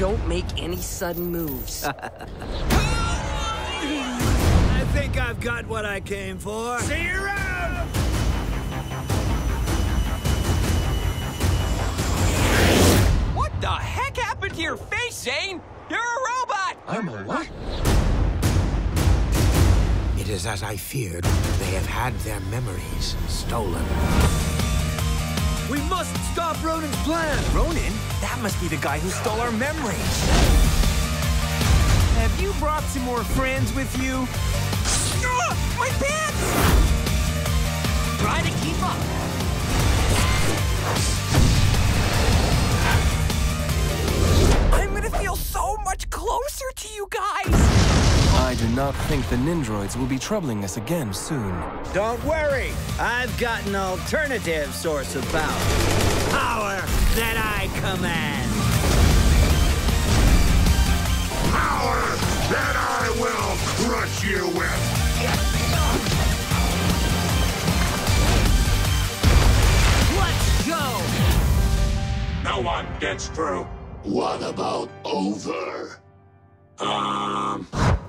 don't make any sudden moves. I think I've got what I came for. See you around! What the heck happened to your face, Zane? You're a robot! I'm a what? It is as I feared. They have had their memories stolen. We must stop Ronin's plan! Ronin? That must be the guy who stole our memories. Have you brought some more friends with you? My pants! Try to keep up. I'm gonna feel so much closer to you guys! I do not think the Nindroids will be troubling us again soon. Don't worry, I've got an alternative source of power. Power that I command. Power that I will crush you with! Let's go! No one gets through. What about over?